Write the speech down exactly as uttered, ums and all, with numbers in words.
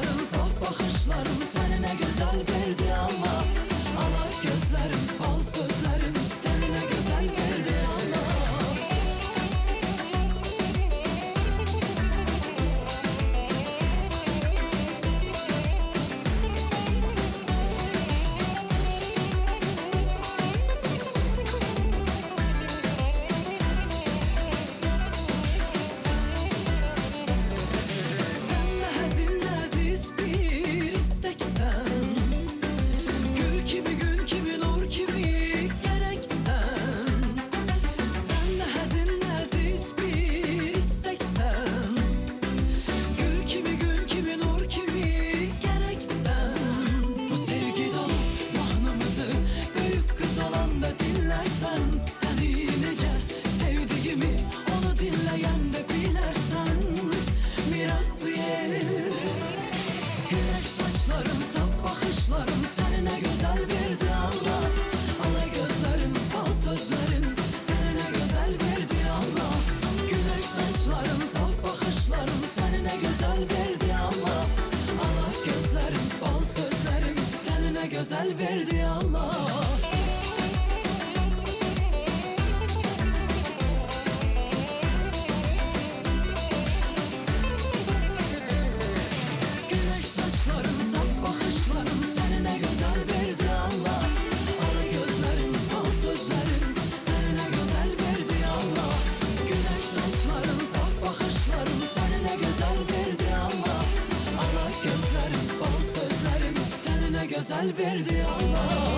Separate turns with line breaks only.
saçların, saf bakışların seni ne güzel verdi Allah. Ala gözlerin, bal sözlerin seni ne güzel verdi Allah. Güzel verdi Allah. Güneş saçların, saf bakışların seni ne güzel verdi Allah. Ala gözlerin, bal sözlerin seni ne güzel verdi Allah. Güneş saçların, saf bakışların seni ne güzel verdi Allah. Ala gözlerin, bal sözlerin seni ne güzel verdi Allah.